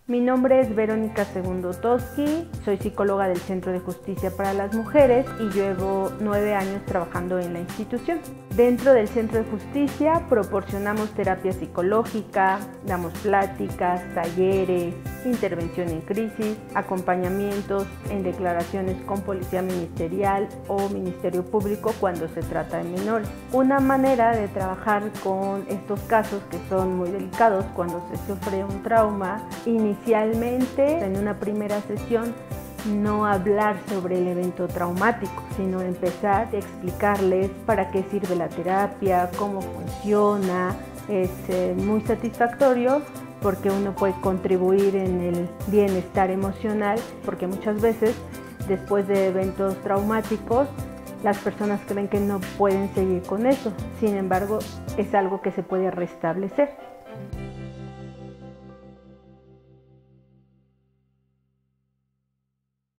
Mi nombre es Verónica Segundo Toski, soy psicóloga del Centro de Justicia para las Mujeres y llevo 9 años trabajando en la institución. Dentro del Centro de Justicia proporcionamos terapia psicológica, damos pláticas, talleres, intervención en crisis, acompañamientos en declaraciones con Policía Ministerial o Ministerio Público cuando se trata de menores. Una manera de trabajar con estos casos que son muy delicados cuando se sufre un trauma, inicialmente en una primera sesión no hablar sobre el evento traumático, sino empezar a explicarles para qué sirve la terapia, cómo funciona. Es muy satisfactorio porque uno puede contribuir en el bienestar emocional, porque muchas veces después de eventos traumáticos las personas creen que no pueden seguir con eso, sin embargo es algo que se puede restablecer.